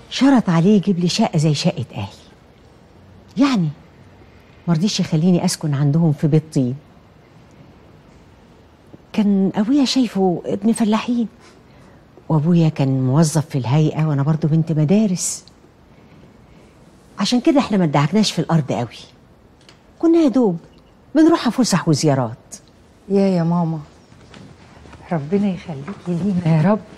شرط عليه يجيب لي شقة زي شقة أهلي. يعني مرضيش يخليني أسكن عندهم في بيت طين. كان أبويا شايفه ابن فلاحين، وأبويا كان موظف في الهيئة وأنا برضو بنت مدارس. عشان كده احنا ما ادعكناش في الأرض قوي، كنا يا دوب بنروح فسح وزيارات. يا ماما، ربنا يخليكي لينا يا رب،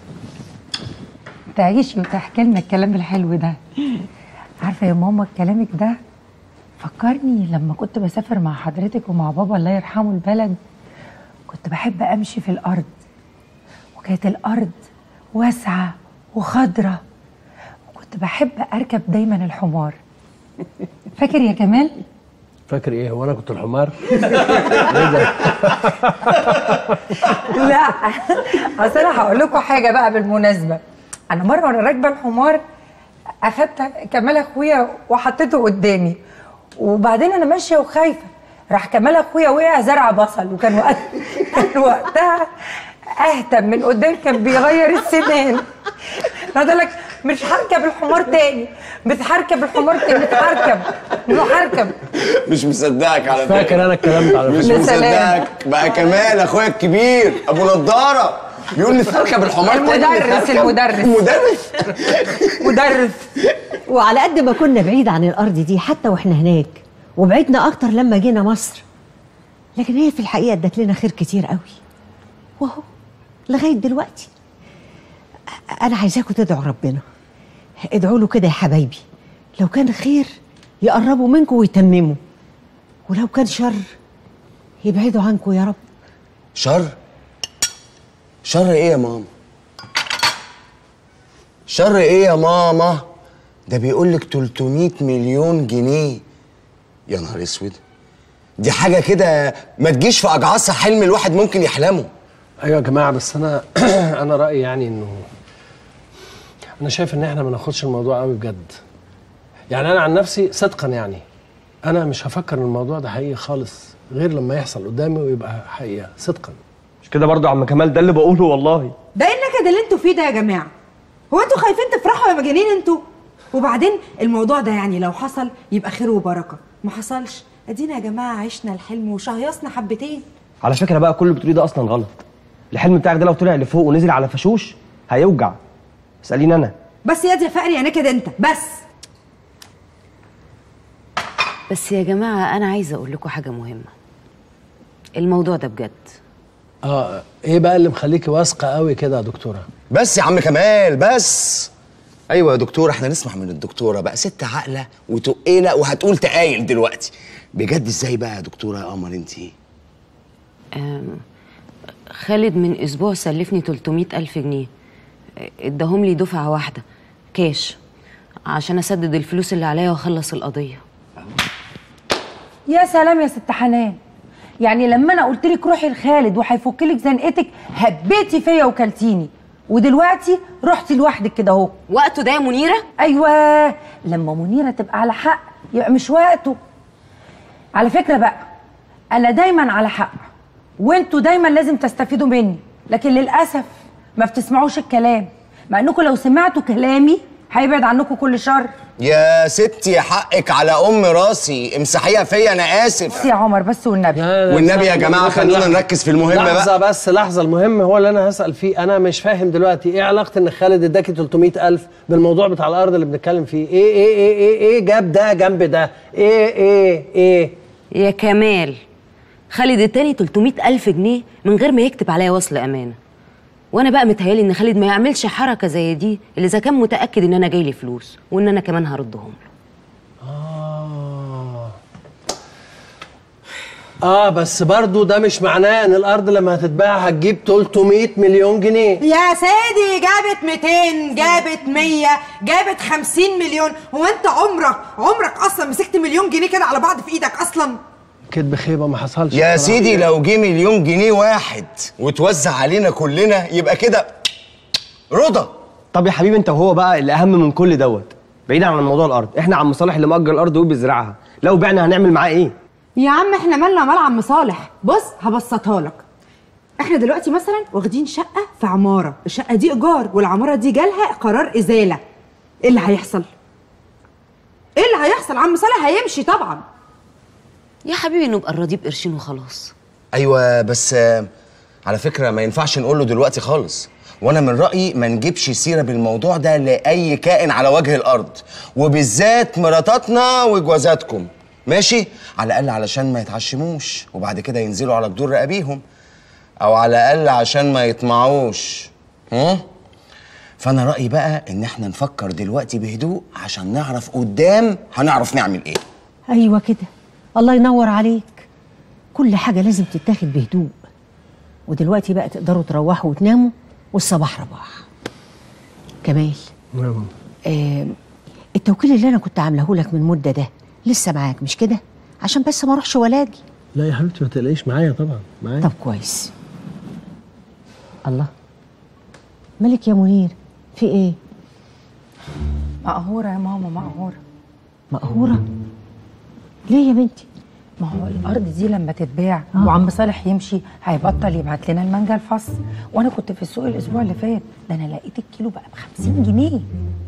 تعيشي وتحكي لنا الكلام الحلو ده. عارفه يا ماما كلامك ده فكرني لما كنت بسافر مع حضرتك ومع بابا الله يرحمه البلد. كنت بحب امشي في الارض، وكانت الارض واسعه وخضره، وكنت بحب اركب دايما الحمار. فاكر يا كمال؟ فاكر ايه؟ هو انا كنت الحمار؟ لا، اصل انا هقول لكم حاجه بقى بالمناسبه. انا مره وانا راكبه الحمار اخدت كمال اخويا وحطيته قدامي، وبعدين انا ماشيه وخايفه، راح كمال اخويا وقع زرع بصل، وكان وقتها اهتم من قدام كان بيغير السنان. انا لك مش هركب الحمار تاني، مش هركب الحمار تاني، مش هركب. مش مصدقك على فكره. فاكر انا الكلام ده على فكره. مش مصدقك بقى. كمال اخويا الكبير ابو نضاره بيقول لي اركب الحمار تاني. المدرس وعلى قد ما كنا بعيد عن الأرض دي حتى وإحنا هناك، وبعدنا أكتر لما جينا مصر، لكن هي في الحقيقة ادت لنا خير كتير قوي، وأهو لغاية دلوقتي. أنا عايزاكم تدعوا ربنا، ادعوا له كده يا حبايبي، لو كان خير يقربوا منكم ويتمموا، ولو كان شر يبعدوا عنكم يا رب. شر؟ شر ايه يا ماما؟ شر ايه يا ماما؟ ده بيقول لك 300 مليون جنيه. يا نهار اسود، دي حاجه كده ما تجيش في اجعاصها حلم الواحد ممكن يحلمه. ايوه يا جماعه، بس انا انا رايي يعني انه انا شايف ان احنا ما ناخدش الموضوع قوي بجد. يعني انا عن نفسي صدقا يعني انا مش هفكر ان الموضوع ده حقيقي خالص غير لما يحصل قدامي ويبقى حقيقه صدقا. مش كده برضه يا عم كمال؟ ده اللي بقوله والله. ده ايه النكد اللي انتوا فيه ده يا جماعه؟ هو انتوا خايفين تفرحوا يا مجانين انتوا؟ وبعدين الموضوع ده يعني لو حصل يبقى خير وبركه، ما حصلش ادينا يا جماعه عشنا الحلم وشهيصنا حبتين. على فكره بقى كل اللي بتقوليه ده اصلا غلط. الحلم بتاعك ده لو طلع لفوق ونزل على فشوش هيوجع. اساليني انا. بس يا فقري يا نكد انت بس يا جماعه انا عايزه اقول لكم حاجه مهمه. الموضوع ده بجد. ايه بقى اللي مخليكي واثقه قوي كده يا دكتوره؟ بس يا عم كمال بس. ايوه يا دكتوره، احنا نسمع من الدكتوره بقى، ست عاقله وتقيله وهتقول تقايل دلوقتي. بجد ازاي بقى يا دكتوره يا قمر انتي؟ خالد من اسبوع سلفني 300,000 جنيه، اداهم لي دفعه واحده كاش عشان اسدد الفلوس اللي عليا واخلص القضيه. يا سلام يا ست حنان، يعني لما انا قلت لك روحي لخالد وهيفك لك زنقتك هبيتي فيا وكلتيني، ودلوقتي رحتي لوحدك كده اهو. وقته ده يا منيره؟ ايوه، لما منيره تبقى على حق يبقى مش وقته. على فكره بقى انا دايما على حق، وانتوا دايما لازم تستفيدوا مني، لكن للاسف ما بتسمعوش الكلام، مع انكم لو سمعتوا كلامي هيبعد عنكم كل شر. يا ستي حقك على ام راسي، امسحيها فيا انا اسف. يا عمر بس والنبي. والنبي يا جماعه خلونا نركز في المهم بقى. لحظه بس، لحظه. المهم هو اللي انا هسال فيه. انا مش فاهم دلوقتي ايه علاقه ان خالد اداكي 300,000 بالموضوع بتاع الارض اللي بنتكلم فيه؟ ايه جاب ده جنب ده؟ ايه يا كمال، خالد اداني 300,000 جنيه من غير ما يكتب عليا وصل امانه، وانا بقى متهيالي ان خالد ما يعملش حركه زي دي الا اذا كان متاكد ان انا جاي لي فلوس وان انا كمان هردهم له. بس برضو ده مش معناه ان الارض لما هتتباع هتجيب 300 مليون جنيه. يا سيدي جابت 200، جابت 100، جابت 50 مليون. هو انت عمرك اصلا مسكت مليون جنيه كده على بعض في ايدك اصلا؟ كدب خيبه ما حصلش يا سيدي. لو جه مليون جنيه واحد وتوزع علينا كلنا يبقى كده رضا. طب يا حبيبي انت وهو بقى اللي اهم من كل دوت، بعيدا عن موضوع الارض، احنا عم صالح اللي مأجر الارض وبيزرعها، لو بعنا هنعمل معاه ايه؟ يا عم احنا مالنا ومال عم صالح. بص هبسطها لك. احنا دلوقتي مثلا واخدين شقه في عماره، الشقه دي ايجار والعماره دي جالها قرار ازاله. ايه اللي هيحصل؟ ايه اللي هيحصل؟ عم صالح هيمشي طبعا. يا حبيبي نبقى نراضيه بقرشين وخلاص. ايوه بس على فكره ما ينفعش نقول له دلوقتي خالص، وانا من رايي ما نجيبش سيره بالموضوع ده لاي كائن على وجه الارض، وبالذات مراتاتنا وجوازاتكم، ماشي؟ على الاقل علشان ما يتعشموش وبعد كده ينزلوا على جدور رقابيهم، او على الاقل عشان ما يطمعوش. فانا رايي بقى ان احنا نفكر دلوقتي بهدوء عشان نعرف قدام هنعرف نعمل ايه. ايوه كده، الله ينور عليك. كل حاجه لازم تتاخد بهدوء. ودلوقتي بقى تقدروا تروحوا وتناموا والصباح رباح. كمال، التوكيل اللي انا كنت عامله لك من مده ده لسه معاك مش كده؟ عشان بس ما اروحش ولا اجي. لا يا حبيبتي ما تقلقيش، معايا طبعا معايا. طب كويس. الله، مالك يا منير؟ في ايه؟ مقهوره يا ماما، مقهوره. مقهوره؟ ليه يا بنتي؟ ما هو الارض دي لما تتباع وعم صالح يمشي هيبطل يبعت لنا المانجا الفص، وانا كنت في السوق الاسبوع اللي فات، ده انا لقيت الكيلو بقى ب50 جنيه.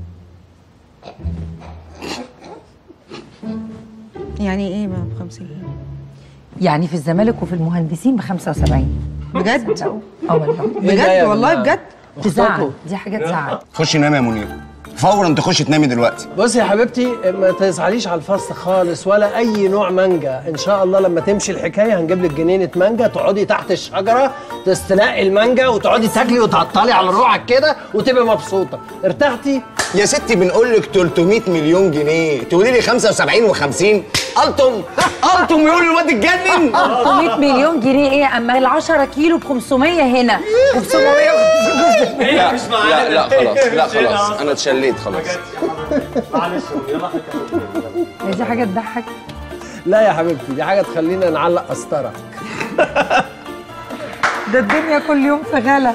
يعني ايه بقى ب50 جنيه؟ يعني في الزمالك وفي المهندسين ب75. بجد؟ والله بجد والله بجد؟ تزعل، دي حاجه تزعل. خشي نامي يا منير، فورا تخشي تنامي دلوقتي. بصي يا حبيبتي ما تزعليش على الفصل خالص ولا اي نوع مانجا، ان شاء الله لما تمشي الحكايه هنجيب لك جنينه مانجا تقعدي تحت الشجره تستنقي المانجا وتقعدي تاكلي وتعطلي على روحك كده وتبقي مبسوطه. ارتحتي؟ يا ستي بنقول لك 300 مليون جنيه تقولي لي 75 و50؟ قلتم يقولوا الواد اتجنن. 300 مليون جنيه ايه؟ اما ال10 كيلو ب500 هنا وب750. لا لا لا خلاص، لا خلاص انا اتشليت خلاص. معلش يلا دي حاجه تضحك. لا يا حبيبتي دي حاجه تخلينا نعلق قسطره. ده الدنيا كل يوم في غلا.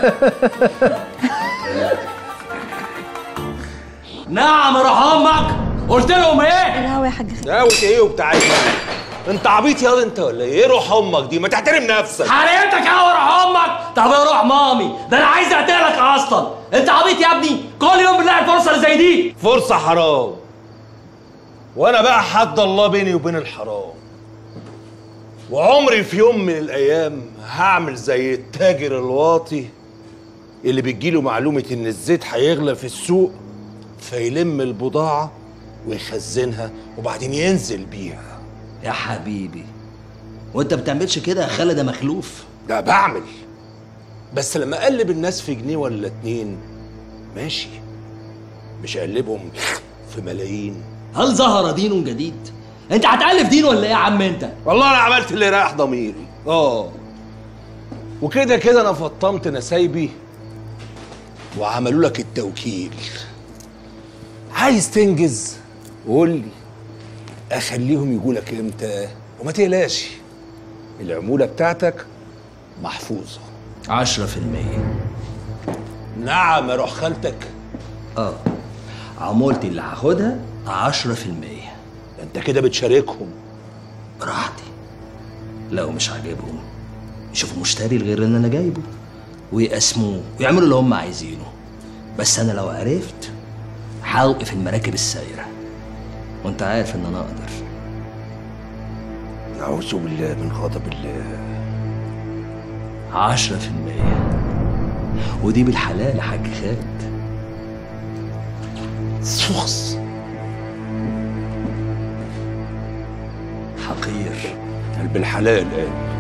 نعم روح امك. قلت لهم ايه؟ الهوا يا حاج. قهوة ايه وبتاع ايه؟ انت عبيط ياض انت ولا ايه؟ روح امك دي، ما تحترم نفسك. حريتك قهوه روح امك. طب يا روح مامي، ده انا عايز اقتلك اصلا. انت عبيط يا ابني، كل يوم بنلاقي الفرصه اللي زي دي. فرصة حرام. وانا بقى حد الله بيني وبين الحرام. وعمري في يوم من الايام هعمل زي التاجر الواطي اللي بتجيله معلومة ان الزيت هيغلى في السوق فيلم البضاعة ويخزنها وبعدين ينزل بيها. يا حبيبي وانت بتعملش كده يا خالد يا مخلوف. لا بعمل، بس لما اقلب الناس في جنيه ولا 2 ماشي، مش اقلبهم في ملايين. هل ظهر دين جديد؟ انت هتألف دين ولا ايه يا عم انت؟ والله انا عملت اللي رايح ضميري. وكده كده انا فطمت نسايبي وعملوا لك التوكيل. عايز تنجز قول لي اخليهم يجوا لك امتى؟ وما تقلقش العموله بتاعتك محفوظه 10%. نعم يا روح خالتك. عمولتي اللي هاخدها 10%. انت كده بتشاركهم. براحتي، لو مش عاجبهم يشوفوا مشتري غير اللي انا جايبه ويقسموه ويعملوا اللي هم عايزينه. بس انا لو عرفت هوقف المراكب السايره، وانت عارف ان انا اقدر. نعوذ بالله من غضب الله. 10% ودي بالحلال يا حاج خالد. سخص حقير. قلب الحلال قال.